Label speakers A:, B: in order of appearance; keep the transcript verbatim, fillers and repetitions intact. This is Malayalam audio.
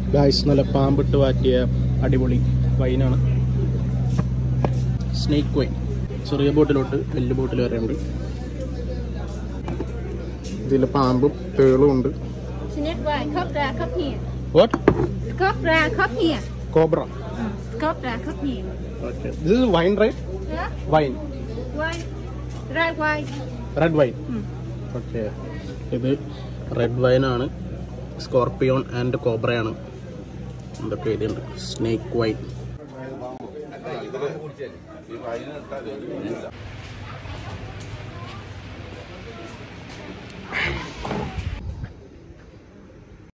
A: ഗായ്സ് നല്ല പാമ്പിട്ട് വാറ്റിയ അടിപൊളി വൈനാണ്. Snake wine. ചെറിയ ബോട്ടിലോട്ട് വലിയ ബോട്ടിൽ വരെ ഉണ്ട്. ഇതിൽ പാമ്പും തേളും ഉണ്ട്. What?
B: Cobra, cobra.
A: Cobra.
B: Cobra, cobra.
A: Okay. This is wine, right?
B: Yeah.
A: Wine.
B: Wine. Red wine.
A: Red wine.
B: Hmm.
A: Okay. ഇത് റെഡ് വൈൻ ആണ്. സ്കോർപിയോൺ ആൻഡ് കോബ്ര ആണ്. എന്തൊക്കെ എഴുതിയുണ്ട്. Snake wine.